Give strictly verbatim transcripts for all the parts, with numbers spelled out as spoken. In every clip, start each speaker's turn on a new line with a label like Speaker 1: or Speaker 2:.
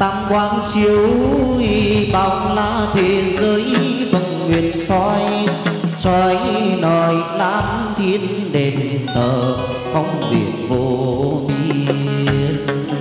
Speaker 1: tam quang chiếu bao la thế giới vầng nguyệt soi trói nòi lam thiên đền thờ phong biệt vô biên.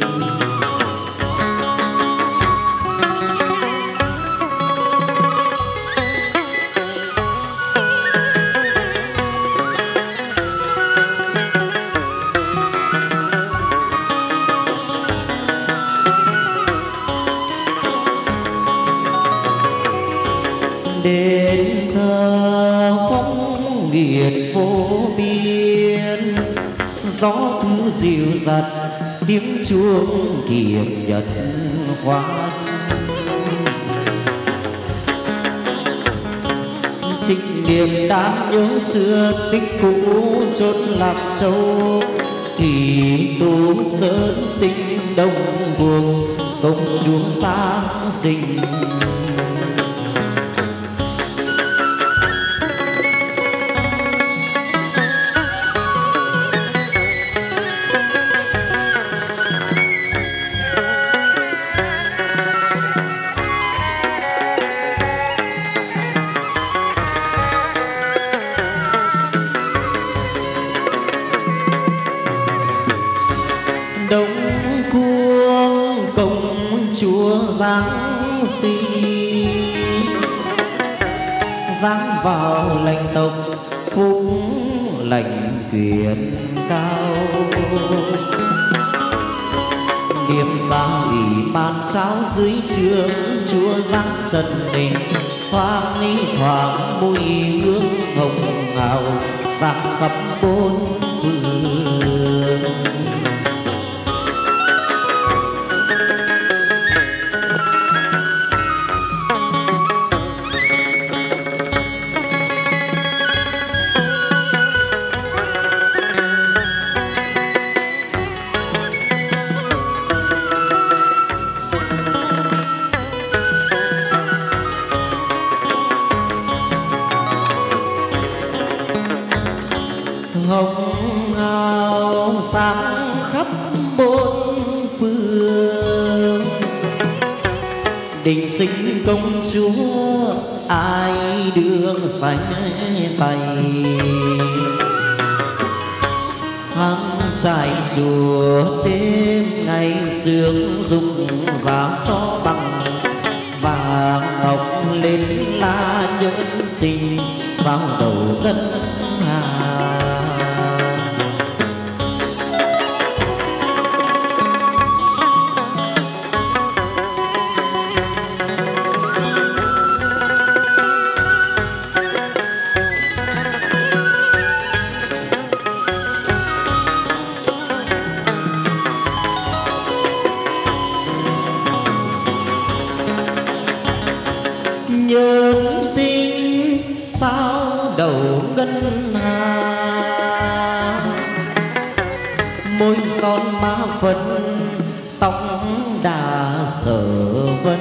Speaker 1: Đền thờ phong nghiệt vô biên, gió thu dịu dặt tiếng chuông kiệt nhật khoan. Trích niệm đám nhớ xưa tích cũ chốt Lạc Châu, thì tu sơn tinh đông buông công chúa sáng sinh. Đông cuông công chúa Giáng sinh, giáng vào lãnh tộc phúc lãnh quyền cao. Niệm giao ủy ban trao dưới trướng chúa Giáng trần đình, thoáng ý thoáng mùi hương hồng hào sắc khắp bốn phương. Hồng hào sáng khắp bốn phương, đình sinh công chúa ai đường sánh tay. Hăng trải chùa đêm ngày sương rụng giá gió bằng, vàng ngọc lên la nhẫn tình sao đầu ngân hà. Nhớ tình sao đầu ngân hà, môi son má phấn tóc đà sở vân.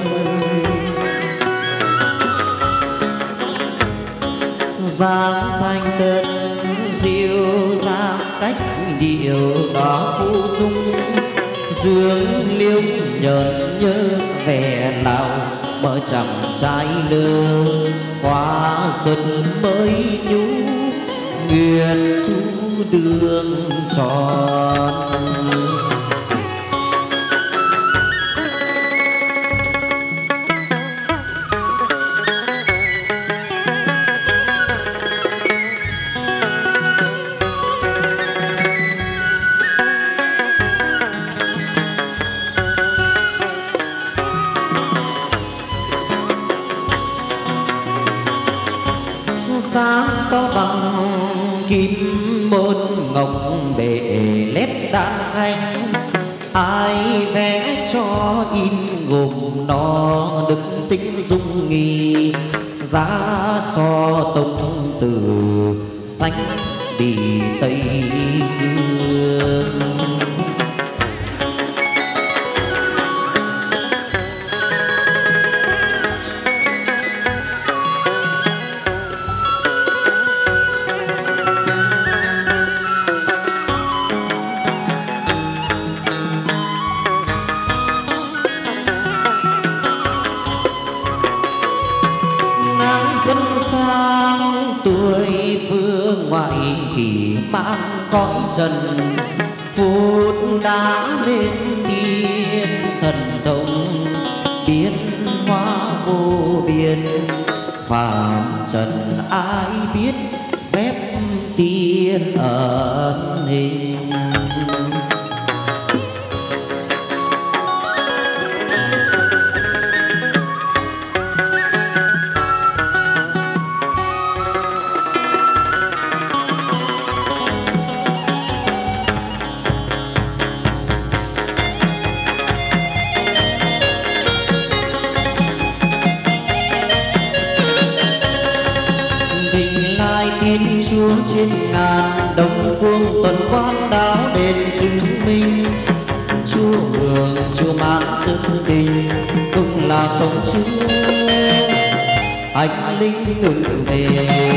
Speaker 1: Giang thanh tân diệu dàng cách điệu đó phù dung, dương liễu nhợn nhớ vẻ nào mở chẳng trái lơ. Hoa xuân mới nhú nguyện thu đường tròn. Giá gió bằng kim môn ngọc bể lép đan anh, ai vẽ cho in gồm nó đức tính dung nghi. Giá so tông từ xanh bì tây hương. kỳ mang cõi trần phút đã lên thiên thần thông biến hóa vô biên phàm trần ai biết phép tiên ẩn hình. Chúa trên ngàn đông cuông tuần quan đáo đền chứng minh Chúa hưởng Chúa mang sự bình cũng là công chúa anh linh ngự về.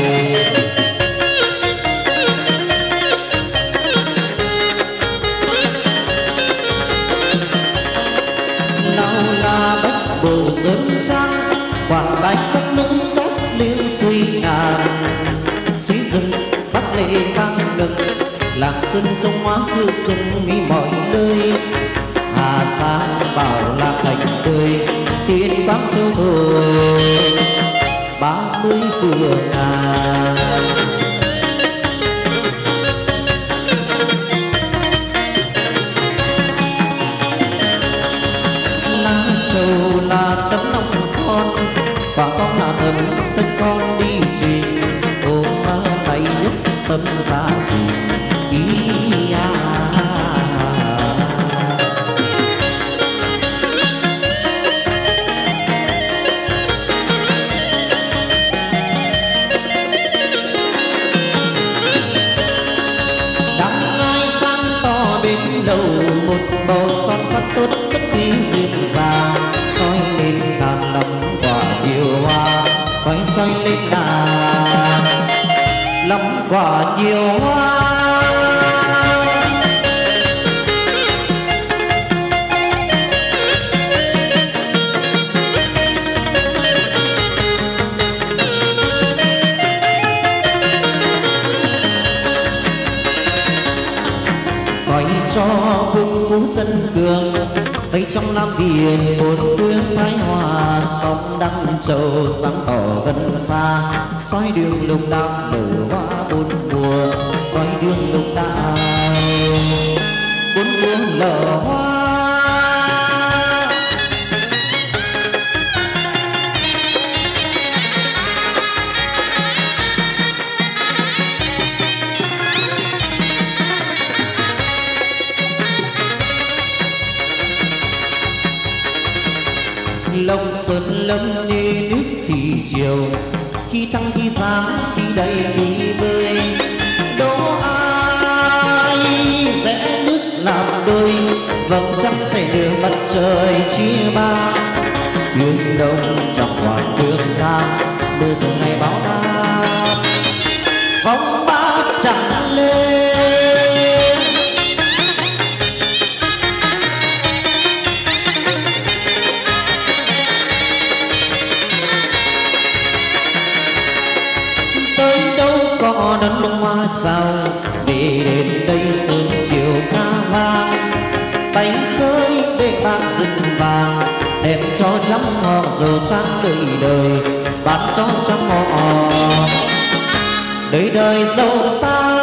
Speaker 1: Nào là bách bộ sơn trắng quảng bạch các nâng tóc liên suy ngàn suy rừng bắc lệ vang nực làng xuân sông hóa cứ xuân mi mọi nơi hà sa bảo là cảnh tươi tiên bắc châu thổ ba mươi cửa ngàn. Lá châu là tấm lòng son và con là tấm tất con đi trình ôm tay nhất tâm giá trị ý à. Đắm ai sáng to bên đầu một bầu son sắt tốt tất đi duyên dàng soi lên ngàn năm quả nhiều hoa soi soi lên đàn lắm quả nhiều hoa. Xoay cho vương phú dân cường xây trong Nam Biển bốn phương thái hòa sóng đăng trầu sáng tỏ gần xa soi đường lục đạo nở hoa bốn mùa soi đường lục đạo bốn mùa nở hoa. Lòng xuân lâm như nước thì chiều khi thăng khi giáng khi đầy khi bơi đố ai rẽ nước làm đôi vầng trăng sẽ đưa mặt trời chia ba hướng đông trong khoảng đường xa mưa rồi ngày báo đáp vòng ba chẳng lên. Có nắng bông hoa sao về đến đây sớm chiều ca vang tay khơi để bạc rừng vàng đem cho trăm họ giàu sang đời đời bán cho trăm họ đời đời giàu sang.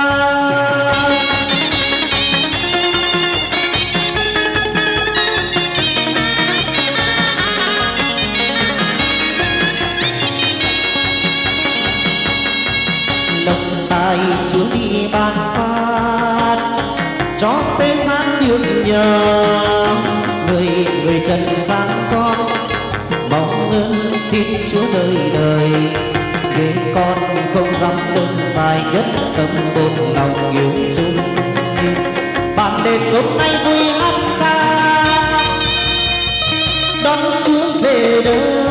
Speaker 1: Chúa đi ban phát cho thế gian được nhờ người người trần gian con mong ơn tin Chúa đời đời để con không dám đơn dài nhất tâm một lòng yêu chung bạn đền hôm nay vui hát ca đón Chúa về đời.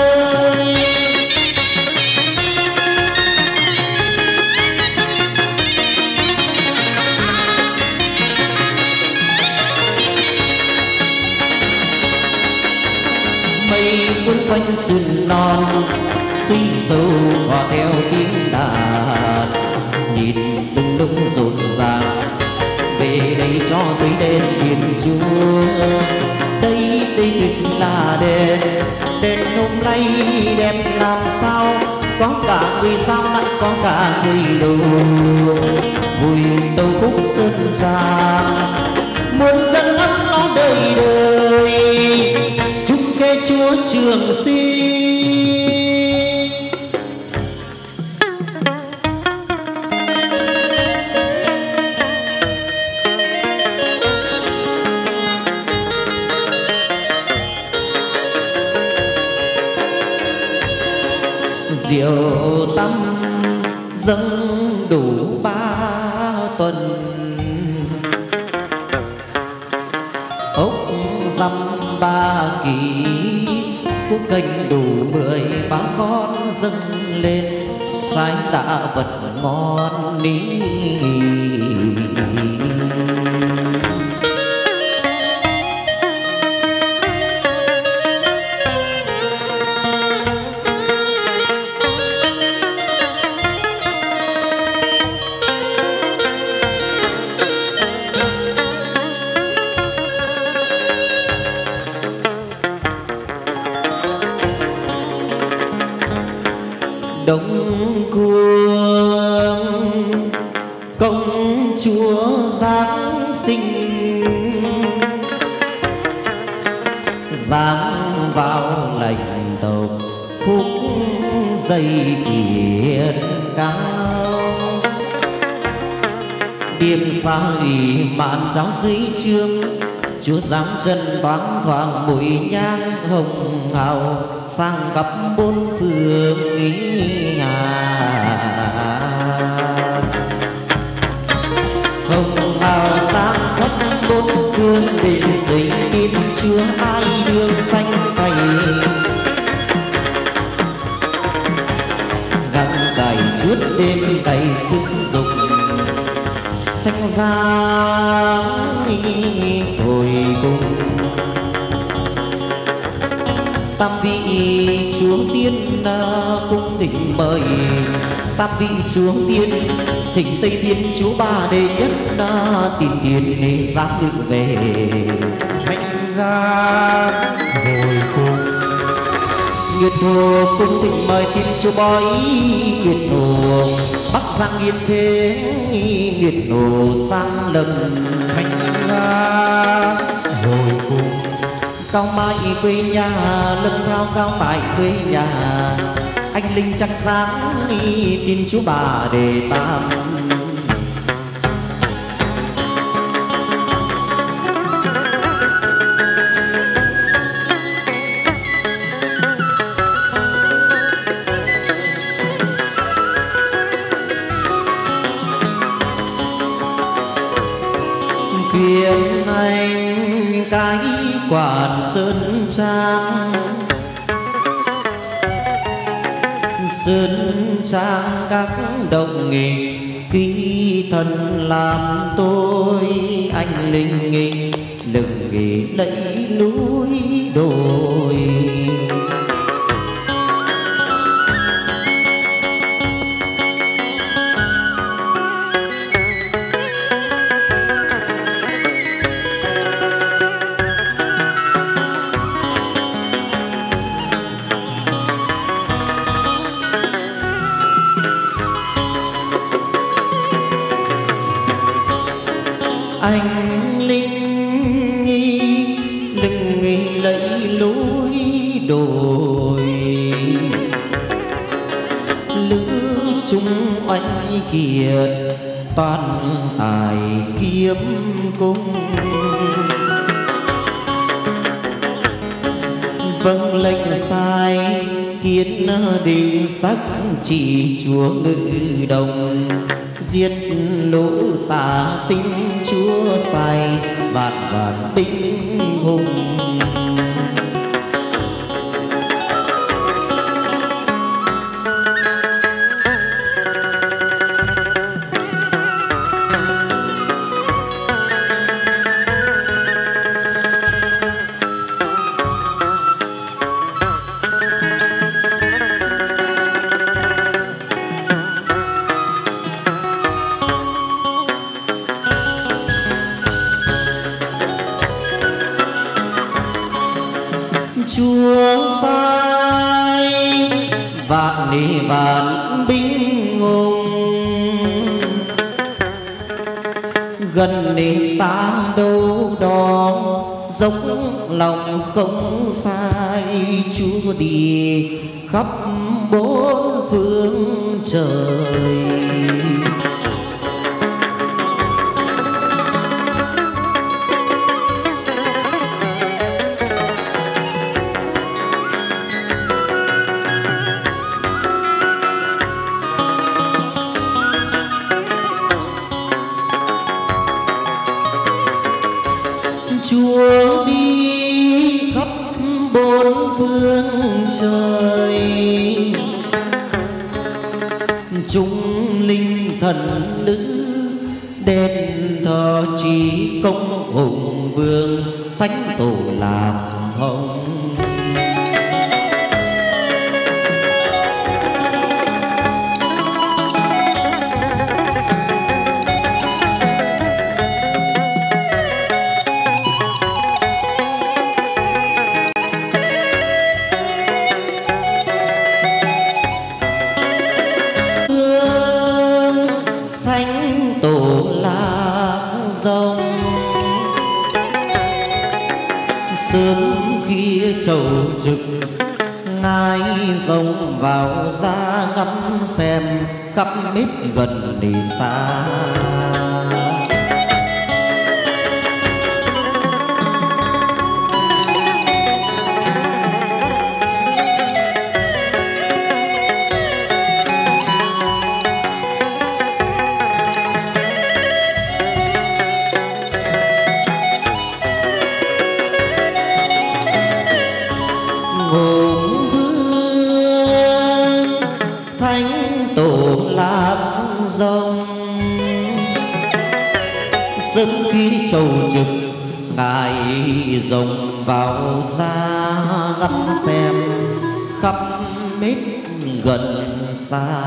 Speaker 1: Cuốn quanh sườn non suy sâu hòa theo tiếng đàn nhìn từng lúc rộn ràng về đây cho tôi đền Thiên Chúa. Đây đây thực là đền đền hôm nay đẹp làm sao, có cả người sao lại có cả người đồ vui tâu khúc sơn trà muốn dẫn ấm nó đời đời chúc kê Chúa trường sinh. Rượu tâm dâng đủ ba tuần, ốc dăm ba kỳ quốc canh đủ mười ba con dâng lên trái tạ vật ngon ní. Đông Cương công chúa Giáng sinh, giáng vào lành tộc phúc dây kiệt cao. Điềm xa ủy màn cháu dưới trương, Chúa giáng chân thoáng thoáng bụi nhang hồng hào sang khắp bốn phương ý hà. Hồng hào sang khắp bốn phương định dây tin chưa ai đường xanh cày. Găng trải trước đêm đầy sức dục thanh giang hồi cùng. Tam vị chúa tiên cung thỉnh mời, tam vị chúa tiên thỉnh Tây Thiên chúa ba đệ nhất tìm tiền để giáng dự về thanh giang hồi cùng. Nguyệt hồ cung thỉnh mời tìm chúa bói, Nguyệt hồ bắc giang yên thế, Nguyệt hồ sang lâm thanh giang hồi cùng. Cao mãi quê nhà lâm thao cao mãi quê nhà, anh linh chắc dáng tin chúa bà đề tam. Quyền anh cái quản sơn trang, sơn trang các đồng nghề ký thân làm tôi anh linh nghề lừng nghề lấy núi đồi. Anh linh nghi đừng nghi lấy lối đồi, lữ chung oanh kiệt toàn tài kiếm cung. Vâng lệnh sai thiên đình sắc chỉ chúa ngự đồng, giết lỗ tà tinh chúa sai vạn vạn binh hùng. chúa sai vạn ni vạn binh hùng gần đến xa đâu đó dốc lòng không sai chúa đi khắp bốn phương trời. Chúa đi khắp bốn phương trời chúng linh thần nữ đền thờ trí công hùng vương thánh tổ làm hồng. Trầu trực ngài rồng vào ra ngắm xem khắp mít gần đi xa. Trầu trực ngài rồng vào ra ngắm xem khắp mít gần xa.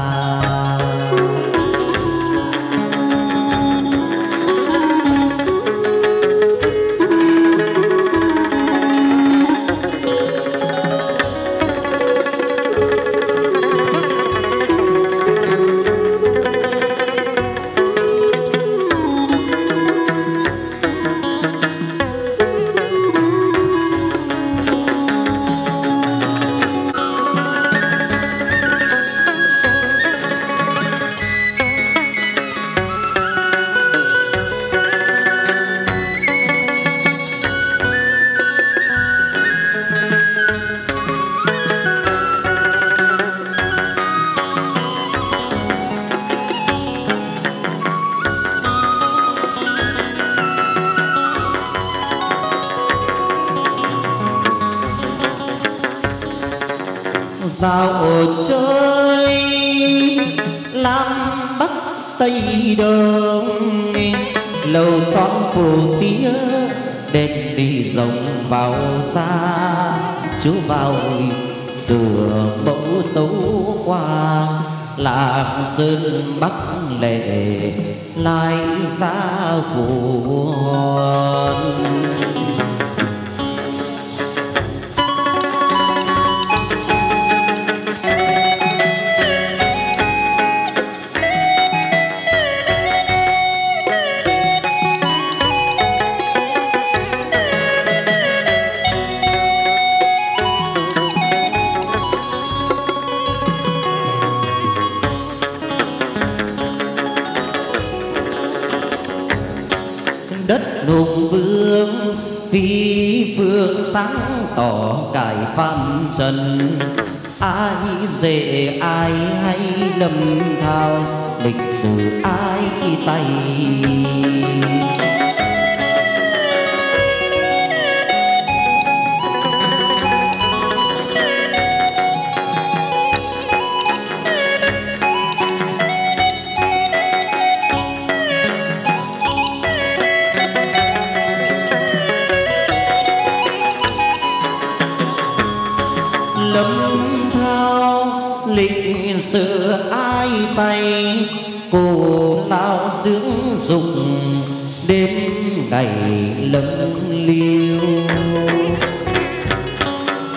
Speaker 1: Dạo chơi Nam Bắc Tây Đông lầu xóm phù tía đèn đi rồng vào xa chú vào cửa mẫu tấu qua lạc sơn Bắc lệ lại ra phù hùng vương phi phương sáng tỏ cải phạm trần ai dễ ai hay lầm thao lịch sử ai tay lâm thao lịch sử ai tay cổ lao dưỡng dụng đêm ngày lâng liêu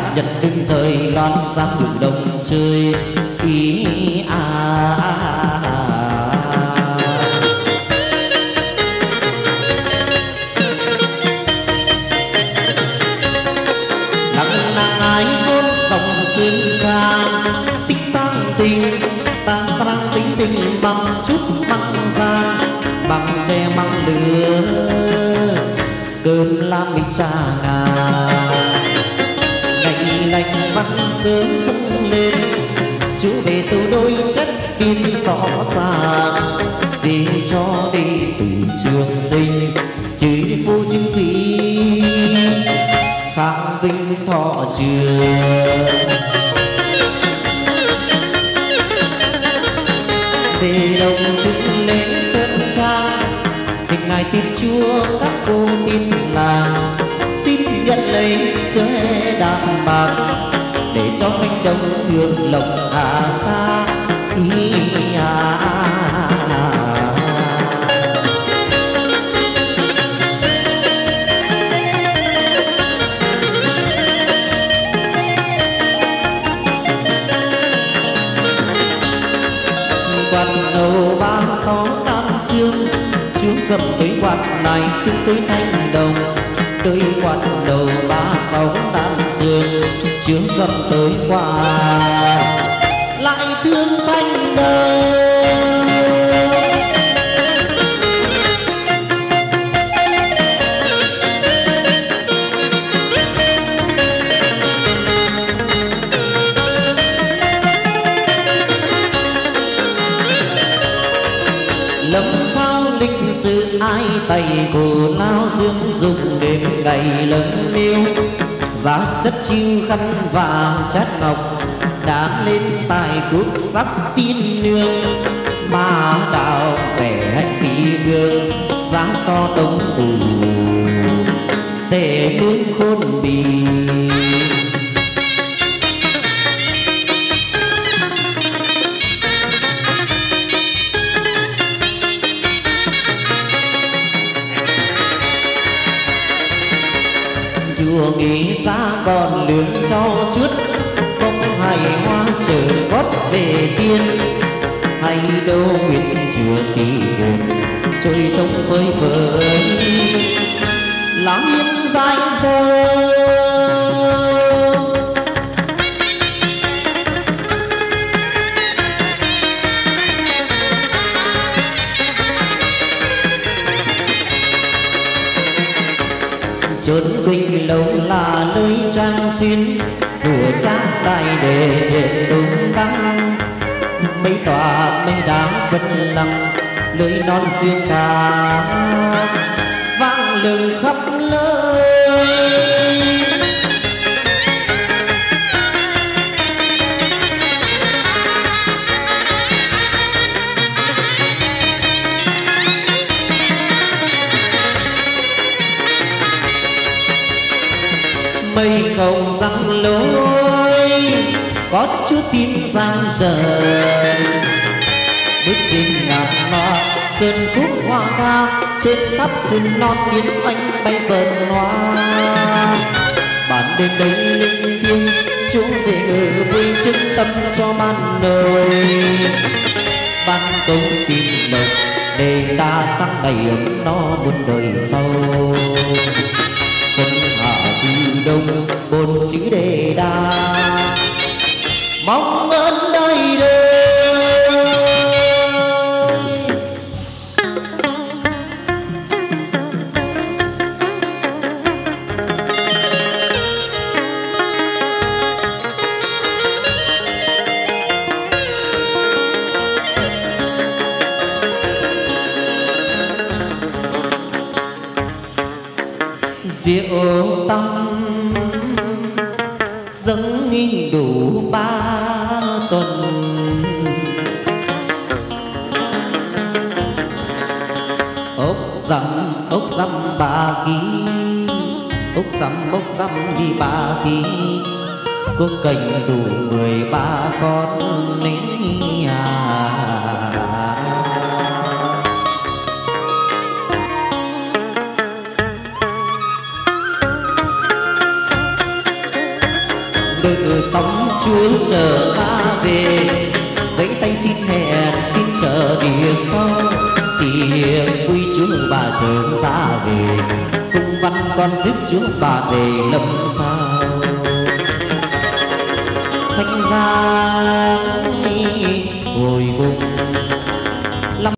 Speaker 1: nhật đương thời loan giang ngự đồng chơi ý à, à, à, à. Nắng nắng ái hôn dòng sương sang tích tăng tình tăng tăng tính tình bằng chút bằng gian bằng tre bằng lửa cơn lam bị trà ngà lạnh lạnh văn sớm dâng lên chú về từ đôi chất biên rõ ràng để cho đi từ trường sinh chữ vô chữ thủy khang vinh thọ trường về đồng chữ lên sơn trang hình ngài tiên chúa các cô tiên làng xin nhận lấy chơi đàn bạc để cho cánh đồng hương lộc hạ xa ý à, à, à. Quạt đầu ba sáu năm xương chú cầm tới quạt này cứ tới thanh đồng tới quạt đầu ba sáu đàn dương chưa cầm tới quạt lại thương thanh đồng lâm thao lịch sử ai tay cổ lao dương dùng đêm ngày lớn miêu giá chất chiêu khăn vàng chất ngọc đã lên tài quốc sắc tin nương ma đạo vẻ hạnh mỹ vương giá so đông tù tề tướng khôn bì chùa nghĩ ra còn lương cho chút bông hài hoa chờ gót về tiên hay đâu nguyện chưa kỳ hồn trôi tông với vơi láng yên dài dơ chốn quỳnh lâu là nơi trang xin của trang đại để hiện tung tăng mấy tòa mấy đám vân lăng lưới non xuyên xa vang lừng khắp nơi mây không răng lối có chút tim sang trời bước trên ngàn hoa sơn cúc hoa ca trên tháp sừng non yến anh bay vờn hoa bản đêm đây linh thiêng chúa về ngự vui chứng tâm cho ban đời ban công tìm lộc để ta tăng ngày ấm no muôn đời sau xuân hạ thu đông bốn chữ đề đa mong ơn đời đời rượu tâm dâng nghi đủ ba tuần ốc dăm ốc dăm ba ký ốc dăm ốc dăm đi ba ký có cành đủ mười ba con nấy à. cự sóng chúa trở ra về, vẫy tay xin hẹn xin chờ địa sau, tiệc vui chúa bà trở ra về, cung văn con dứt chúa bà về lâm thao. Thanh giang hồi cùng